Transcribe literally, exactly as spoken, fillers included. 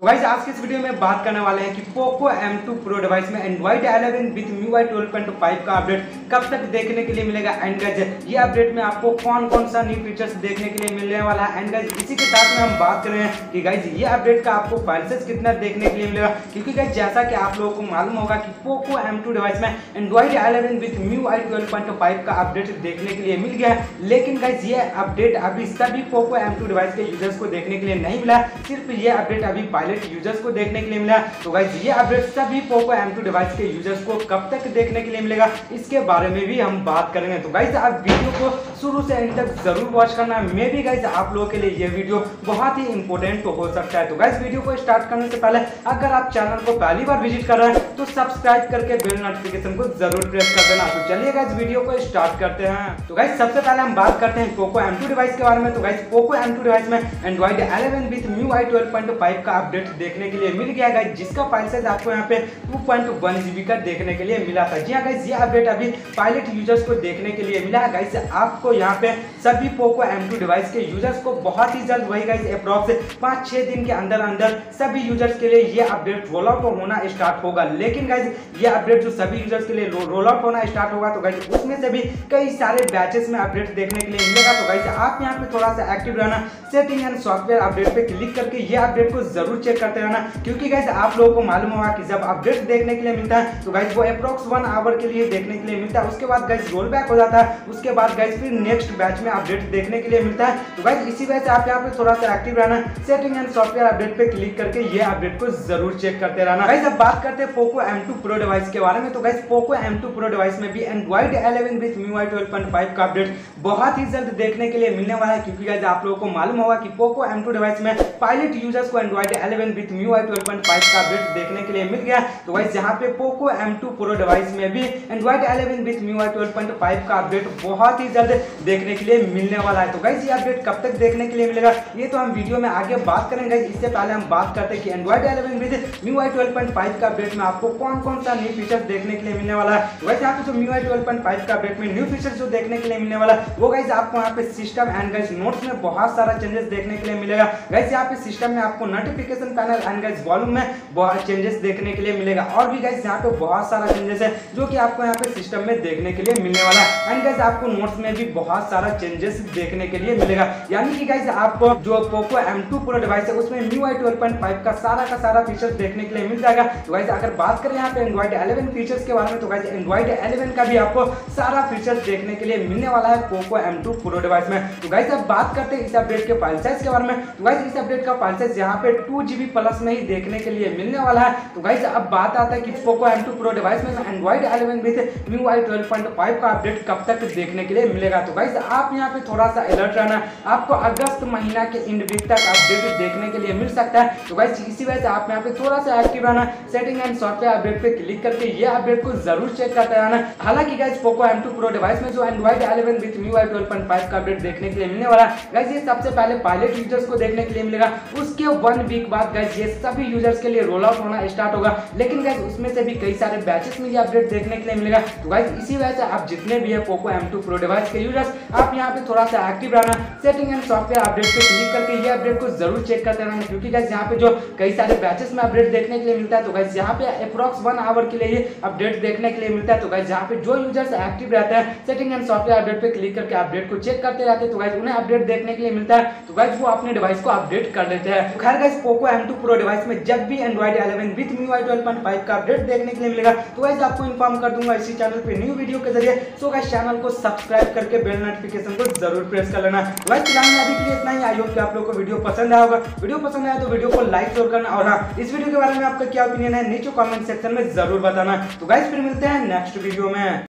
Guys आज के इस वीडियो में बात करने वाले हैं कि Poco M two pro device में Android eleven with M I U I twelve point five का अपडेट कब तक देखने के लिए मिलेगा। एंड गाइस ये अपडेट में आपको कौन कौन सा न्यू फीचर्स देखने के लिए मिलने वाला है। एंड गाइस इसी के साथ में हम बात कर रहे हैं कि गाइस ये अपडेट का आपको फाइल साइज कितना देखने के लिए मिलेगा, क्योंकि गाइस जैसा कि आप लोगों को मालूम होगा कि पोको एम टू डिवाइस में Android eleven with M I U I twelve point five का अपडेट देखने के लिए मिल गया है, लेकिन गाइस ये अपडेट अभी सभी पोको एम टू डिवाइस के यूजर्स को देखने के लिए नहीं मिला, सिर्फ ये अपडेट अभी पायलट यूजर्स को देखने के लिए मिला। तो गाइस ये अपडेट सभी पोको एम टू डिवाइस के यूजर्स को कब तक देखने के लिए मिलेगा, इसके बारे में भी हम बात करेंगे। तो गाइस आप वीडियो को शुरू से एंड तक जरूर वॉच करना, मे भी गाइस आप लोगों के लिए ये वीडियो बहुत ही इंपॉर्टेंट तो हो सकता है। तो गाइस वीडियो को स्टार्ट करने से पहले अगर आप चैनल को पहली बार विजिट कर रहे हैं तो सब्सक्राइब करके बेल नोटिफिकेशन को जरूर प्रेस कर देना। तो चलिए गाइस वीडियो को स्टार्ट करते हैं। तो गाइस सबसे पहले हम बात करते हैं पोको एम टू डिवाइस के बारे में। तो guys Poco M two device में Android eleven with M I U I twelve point five का अपडेट देखने के लिए मिल गया है, जिसका फाइल साइज आपको यहाँ पे टू पॉइंट वन जीबी का देखने के लिए मिला था। जी हाँ गाइस ये अपडेट अभी पायलट यूजर्स को देखने के लिए मिला है। गाइस आपको यहाँ पे सभी पोको एम टू डिवाइस के यूजर्स को बहुत ही जल्द वही गाइस अप्रॉक्स पाँच छह दिन के अंदर अंदर सभी यूजर्स के लिए ये अपडेट रोल आउट होना स्टार्ट होगा। लेकिन गाइस ये अपडेट जो सभी यूजर्स के लिए रोल आउट होना स्टार्ट होगा तो गाइस उसमें से भी कई सारे बैचेस में अपडेट देखने के लिए मिलेगा। तो गाइस आप यहाँ पे थोड़ा सा एक्टिव रहना, सेटिंग एंड सॉफ्टवेयर अपडेट पे क्लिक करके ये अपडेट को जरूर चेक करते रहना, क्योंकि गाइस आप लोगों को मालूम होगा कि जब अपडेट देखने के लिए मिलता है तो गाइस वो अप्रॉक्स वन आवर के लिए देखने के लिए मिलता है, उसके बाद गाइस रोल बैक हो जाता है, उसके बाद गाइस फिर नेक्स्ट बैच में अपडेट देखने के लिए मिलता है। तो गाइस इसी वजह से आप यहाँ पे थोड़ा सा एक्टिव रहना, सेटिंग एंड सॉफ्टवेयर अपडेट पे क्लिक करके ये अपडेट को जरूर चेक करते रहना। गाइस अब बात करते हैं Poco M two pro device के बारे में। तो guys Poco M two pro device में भी Android eleven with M I U I twelve point five का अपडेट बहुत ही जल्द देखने के लिए मिलने वाला है, क्योंकि गाइस आप लोगों को मालूम होगा कि पोको एम टू डिवाइस में पायलट यूजर्स को Android eleven with M I U I twelve point five का अपडेट देखने के लिए मिल गया। तो गाइस यहाँ पे Poco M two pro device में भी Android eleven with M I U I twelve point five का अपडेट बहुत ही जल्द देखने के लिए मिलने वाला है। तो गाइस ये अपडेट कब तक देखने के लिए मिलेगा ये तो हम वीडियो में आगे बात करेंगे। इससे पहले हम बात करते हैं कि Android eleven with M I U I twelve point five का अपडेट में आपको कौन कौन सा न्यू फीचर्स देखने के लिए मिलने वाला है। तो गाइस यहाँ पे जो M I U I twelve point five का अपडेट में न्यू फीचर्स जो देखने के लिए मिलने वाला है वो गाइस आपको यहाँ पे सिस्टम एंड गाइस नोट्स में बहुत सारा चेंजेस देखने के लिए मिलेगा। गाइस यहाँ पे सिस्टम में आपको notification panel and guys volume में बहुत चेंजेस देखने के लिए मिलेगा, और भी गाइस यहाँ पे बहुत सारा चेंजेस है जो कि आपको यहाँ पे सिस्टम में देखने के लिए मिलने वाला है। एंड गाइस आपको नोट्स में भी बहुत सारा चेंजेस देखने के लिए मिलेगा, यानी कि गाइस आपको जो Poco M two pro device है उसमें M I U I twelve point five का सारा का सारा फीचर्स देखने के लिए मिल जाएगा। तो गाइस अगर बात करें यहाँ पे एंड्रॉइड इलेवन फीचर्स के बारे में तो गाइस एंड्रॉइड इलेवन का भी आपको सारा फीचर्स देखने के लिए मिलने वाला है Poco M two pro device में। तो गाइस अब बात करते हैं इस अपडेट के फाइल साइज के बारे में। तो गाइस इस अपडेट का फाइल साइज यहाँ पे टू जीबी प्लस में ही देखने के लिए मिलने वाला है। तो गाइस अब बात आता है कि Poco M two pro device में Android eleven with M I U I twelve point five का अपडेट कब तक देखने के लिए मिलेगा। तो गाइस आप यहाँ पे थोड़ा सा अलर्ट रहना, आपको अगस्त महीना के एंड वीक तक अपडेट देखने के लिए मिल सकता है। तो गाइस इसी वजह से आप यहाँ पे थोड़ा सा एक्टिव रहना, सेटिंग एंड सॉफ्टवेयर अपडेट पे क्लिक करके ये अपडेट को जरूर चेक करते रहना। हालांकि guys Poco M two pro device में जो Android eleven with M I U I twelve point five का अपडेट देखने के लिए मिलने वाला है गाइस ये सबसे पहले पायलट यूजर्स को देखने के लिए मिलेगा, उसके वन वीक बाद गाइस ये सभी यूजर्स के लिए रोल आउट होना स्टार्ट होगा। लेकिन गाइस उसमें से भी कई सारे बैचेस में ये अपडेट देखने के लिए मिलेगा। तो गाइस इसी वजह से आप जितने भी है Poco M two pro device के यूजर्स आप यहाँ पे थोड़ा सा एक्टिव रहना, सेटिंग एंड सॉफ्टवेयर अपडेट पे क्लिक करके ये अपडेट को जरूर चेक करते रहना, क्योंकि गाइस यहाँ पे जो कई सारे बैचेस में अपडेट देखने के लिए मिलता है तो गाइस यहाँ पे अप्रॉक्स वन आवर के लिए ये अपडेट देखने के लिए मिलता है। तो गाइस यहाँ पे जो यूजर्स एक्टिव रहते हैं सेटिंग एंड सॉफ्टवेयर अपडेट पे क्लिक करके अपडेट को चेक करते रहते हैं तो गाइस उन्हें अपडेट देखने के लिए मिलता है, तो गाइस वो अपने डिवाइस को अपडेट कर लेते हैं। तो खैर guys Poco M two pro device में जब भी Android eleven with M I U I twelve point five का अपडेट देखने के लिए मिलेगा तो गाइस आपको इन्फॉर्म कर दूंगा इसी चैनल पे न्यू वीडियो के जरिए। सो गाइस चैनल को सब्सक्राइब करके बेल नोटिफिकेशन को जरूर प्रेस कर लेना। तो गाइस फिलहाल में अभी के लिए इतना ही। आई होप कि आप लोगों को वीडियो पसंद आया होगा। वीडियो पसंद आया तो वीडियो को लाइक जरूर करना, और हाँ इस वीडियो के बारे में आपका क्या ओपिनियन है नीचे कमेंट सेक्शन में जरूर बताना। तो गाइस फिर मिलते हैं नेक्स्ट वीडियो में।